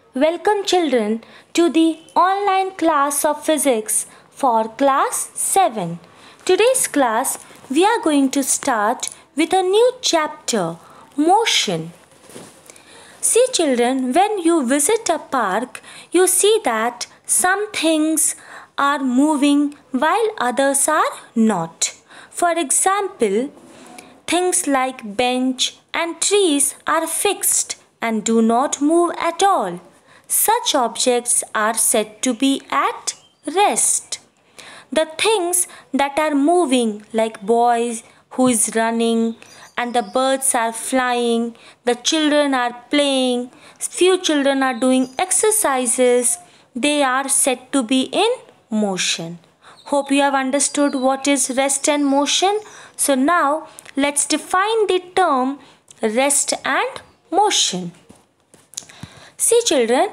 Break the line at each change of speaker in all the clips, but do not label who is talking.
Welcome children to the online class of physics for class 7. Today's class we are going to start with a new chapter, motion. See children, when you visit a park, you see that some things are moving while others are not. For example, things like bench and trees are fixed and do not move at all. Such objects are said to be at rest. The things that are moving, like boys who is running and the birds are flying, the children are playing, few children are doing exercises, they are said to be in motion. Hope you have understood what is rest and motion. So now let's define the term rest and motion. See children,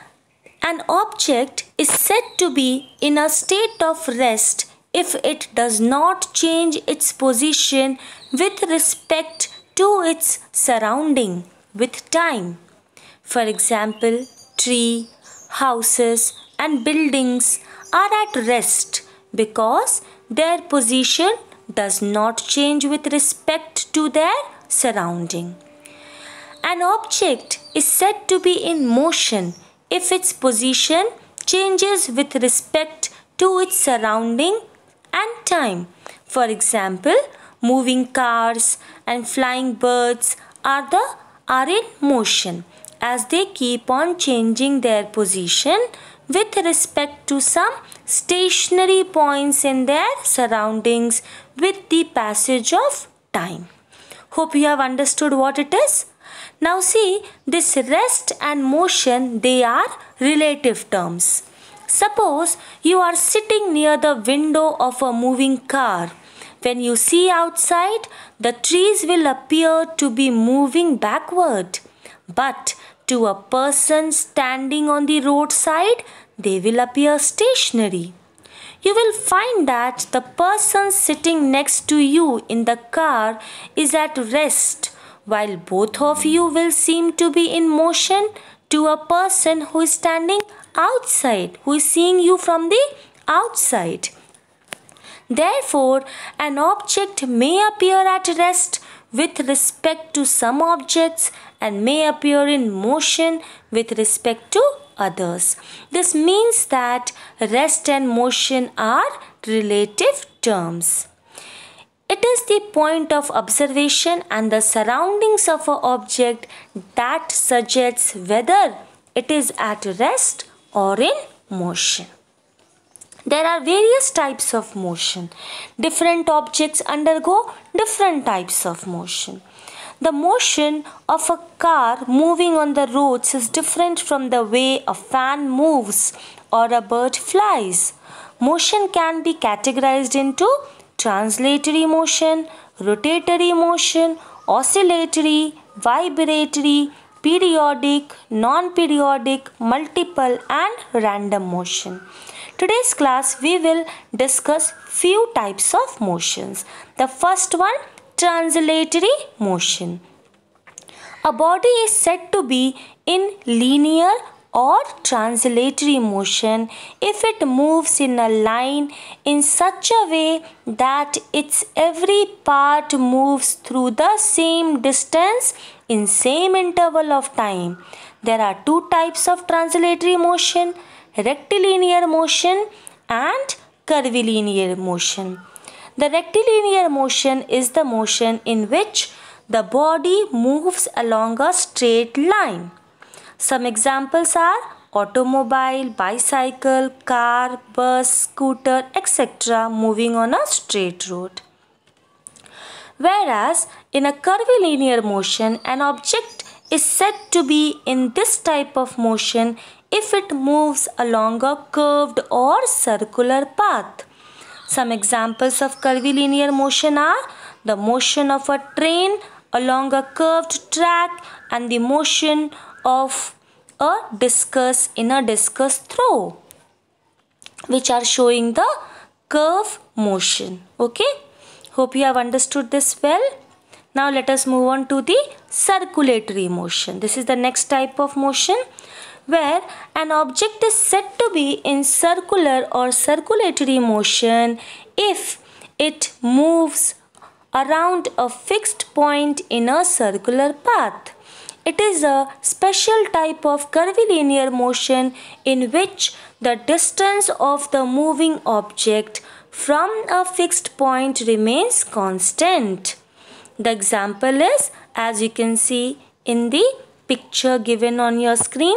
an object is said to be in a state of rest if it does not change its position with respect to its surrounding with time. For example, tree, houses and buildings are at rest because their position does not change with respect to their surrounding. An object is said to be in motion if its position changes with respect to its surrounding and time. For example, moving cars and flying birds are in motion as they keep on changing their position with respect to some stationary points in their surroundings with the passage of time. Hope you have understood what it is. Now see, this rest and motion, they are relative terms. Suppose you are sitting near the window of a moving car. When you see outside, the trees will appear to be moving backward. But to a person standing on the roadside, they will appear stationary. You will find that the person sitting next to you in the car is at rest, while both of you will seem to be in motion to a person who is standing outside, who is seeing you from the outside. Therefore, an object may appear at rest with respect to some objects and may appear in motion with respect to others. This means that rest and motion are relative terms. It is the point of observation and the surroundings of an object that suggests whether it is at rest or in motion. There are various types of motion. Different objects undergo different types of motion. The motion of a car moving on the roads is different from the way a fan moves or a bird flies. Motion can be categorized into translatory motion, rotatory motion, oscillatory, vibratory, periodic, non-periodic, multiple and random motion. Today's class we will discuss few types of motions. The first one, translatory motion. A body is said to be in linear or translatory motion if it moves in a line in such a way that its every part moves through the same distance in same interval of time. There are two types of translatory motion, rectilinear motion and curvilinear motion. The rectilinear motion is the motion in which the body moves along a straight line. Some examples are automobile, bicycle, car, bus, scooter, etc. moving on a straight road. Whereas in a curvilinear motion, an object is said to be in this type of motion if it moves along a curved or circular path. Some examples of curvilinear motion are the motion of a train along a curved track and the motion of a discus in a discus throw, which are showing the curve motion. Okay, hope you have understood this well. Now let us move on to the circulatory motion. This is the next type of motion. where an object is said to be in circular or circulatory motion if it moves around a fixed point in a circular path. It is a special type of curvilinear motion in which the distance of the moving object from a fixed point remains constant. The example is, as you can see in the picture given on your screen,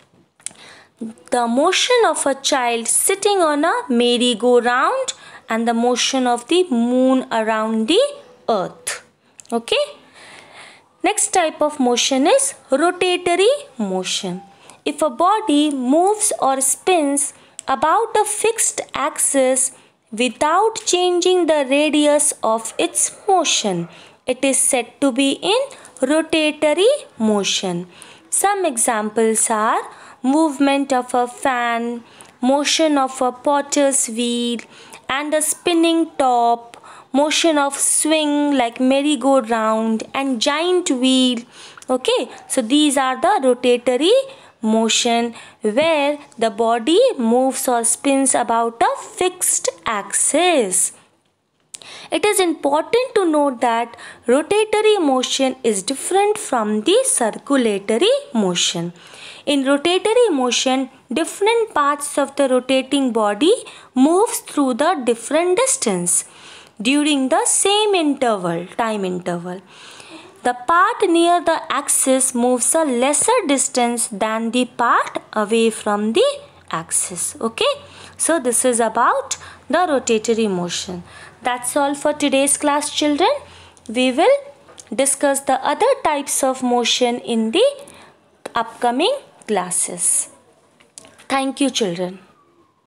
the motion of a child sitting on a merry-go-round and the motion of the moon around the earth. Okay. Next type of motion is rotatory motion. If a body moves or spins about a fixed axis without changing the radius of its motion, it is said to be in rotatory motion. Some examples are movement of a fan, motion of a potter's wheel and a spinning top, motion of swing like merry-go-round and giant wheel. Okay, so these are the rotatory motion where the body moves or spins about a fixed axis. It is important to note that rotatory motion is different from the circulatory motion. In rotatory motion, different parts of the rotating body moves through the different distance during the same time interval. The part near the axis moves a lesser distance than the part away from the axis. Okay, so this is about the rotatory motion. That's all for today's class, children. We will discuss the other types of motion in the upcoming classes. Thank you, children.